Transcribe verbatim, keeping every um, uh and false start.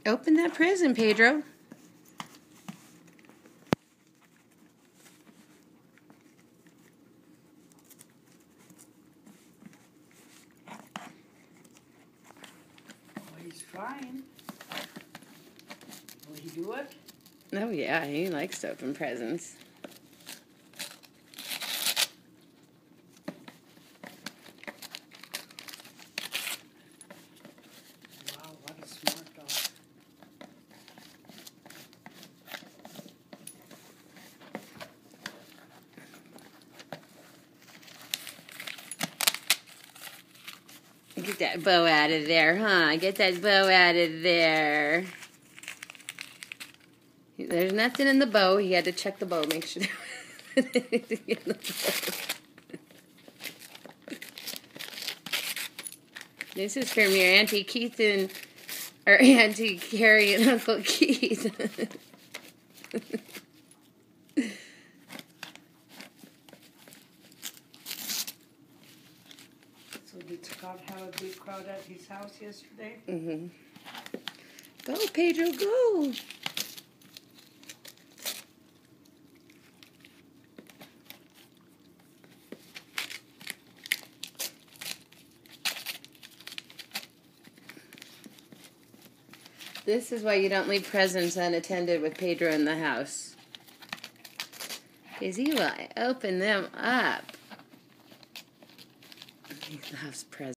Open that present, Pedro. Oh, he's trying. Will he do it? Oh, yeah, he likes to open presents. Wow, what a smart dog. Get that bow out of there, huh? Get that bow out of there. There's nothing in the bow. He had to check the bow, make sure there was anything in the bow. This is from your Auntie Keith and, or Auntie Carrie and Uncle Keith. So did Scott have a big crowd at his house yesterday? Mm-hmm. Go, Pedro, go. This is why you don't leave presents unattended with Pedro in the house. Because he will open them up. He loves presents.